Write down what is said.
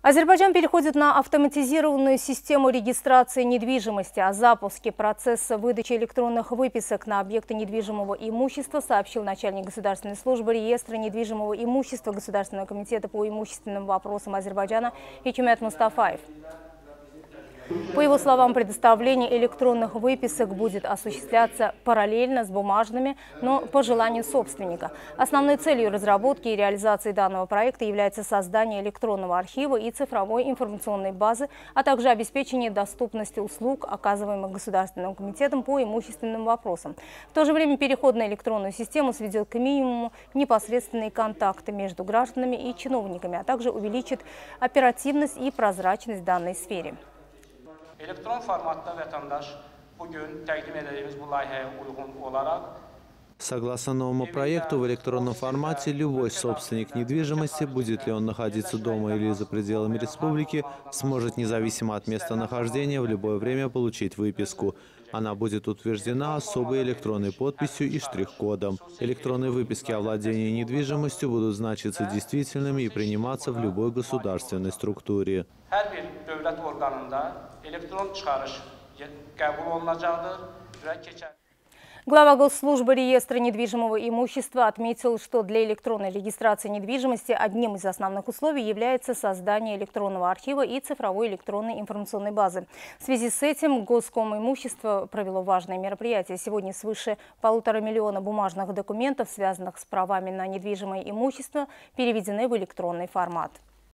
Азербайджан переходит на автоматизированную систему регистрации недвижимости. О запуске процесса выдачи электронных выписок на объекты недвижимого имущества сообщил начальник Государственной службы реестра недвижимого имущества Государственного комитета по имущественным вопросам Азербайджана Хикмет Мустафаев. По его словам, предоставление электронных выписок будет осуществляться параллельно с бумажными, но по желанию собственника. Основной целью разработки и реализации данного проекта является создание электронного архива и цифровой информационной базы, а также обеспечение доступности услуг, оказываемых Государственным комитетом по имущественным вопросам. В то же время переход на электронную систему сведет к минимуму непосредственные контакты между гражданами и чиновниками, а также увеличит оперативность и прозрачность в данной сфере. Elektron formatda vətəndaş bugün təqdim edəcəyimiz bu layihəyə uyğun olaraq Согласно новому проекту, в электронном формате любой собственник недвижимости, будет ли он находиться дома или за пределами республики, сможет независимо от местонахождения в любое время получить выписку. Она будет утверждена особой электронной подписью и штрих-кодом. Электронные выписки о владении недвижимостью будут значиться действительными и приниматься в любой государственной структуре. Hər bir dövlət orqanında elektron çıxarış qəbul olunacaqdır və keçər. Глава Госслужбы реестра недвижимого имущества отметил, что для электронной регистрации недвижимости одним из основных условий является создание электронного архива и цифровой электронной информационной базы. В связи с этим Госкомимущество провело важное мероприятие. Сегодня свыше 1,5 миллиона бумажных документов, связанных с правами на недвижимое имущество, переведены в электронный формат.